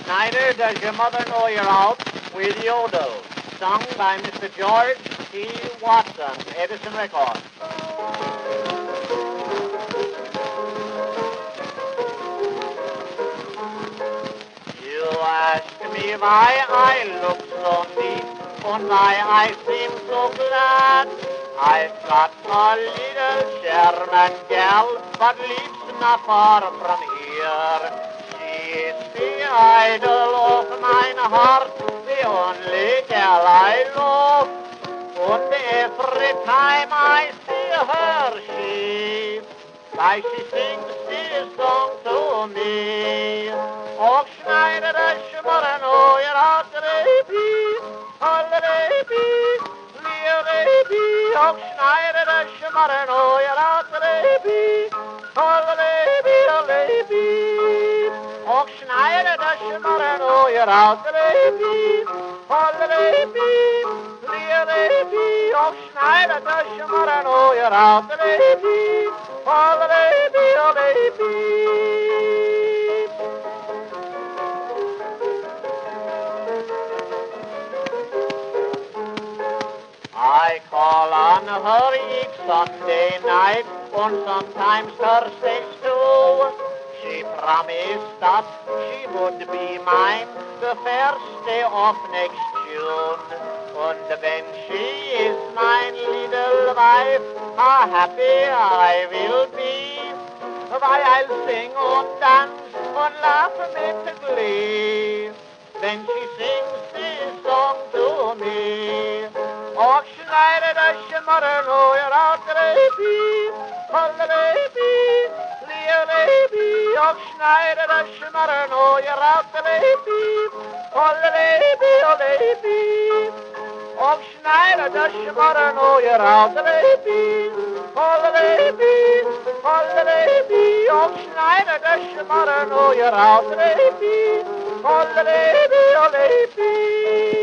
Snyder, does your mother know you're out? With Yaddo, sung by Mr. George T. Watson, Edison Records. You ask me why I look so neat and why I seem so glad. I've got a little Sherman gal, but lives not far from here. She is the idol of mine heart, the only gal I love. And every time I see her, she sings this song to me. Och, Snyder, Snyder, no, you're out today, holiday, Och, Snyder, Snyder, no, you're out today, holiday, Och, Snyder, Snyder, no, you're out today, holiday, Och, Snyder, Snyder, no, you're out today, I call on her each Sunday night, and sometimes Thursdays too. She promised that she would be mine the first day of next June. And when she is mine little wife, how happy I will be. Why, I'll sing and dance and laugh with glee when she sings this song to me. Och, Snyder, Snyder, no, you're out today, holiday, Och, Snyder, Snyder, no, you're out today, holiday, Och, Snyder, Snyder, no, you're out today, holiday, Och, Snyder, Snyder, no, you're out today, holiday.